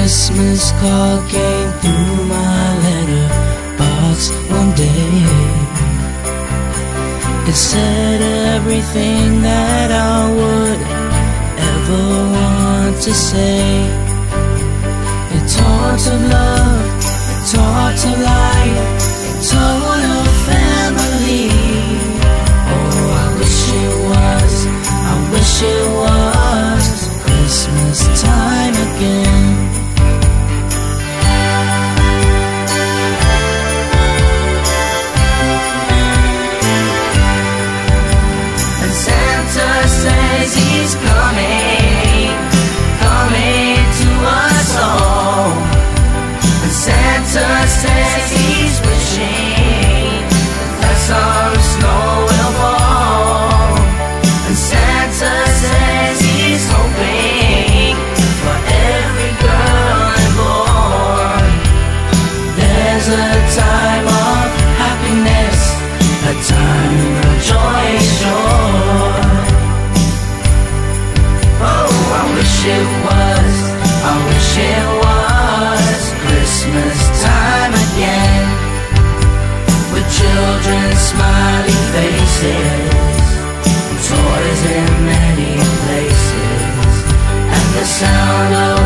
Christmas card came through my letterbox one day. It said everything that I would ever want to say. It talked of love, it talked of life, it told of family. Oh, I wish it was, I wish it was Christmas time again. And Santa says he's coming, coming to us all. And Santa says he's wishing that some snow will fall. And Santa says he's hoping for every girl and boy. There's a time of happiness, a time of joy and joy. Oh, I wish it was, I wish it was Christmas time again, with children's smiley faces, toys in many places, and the sound of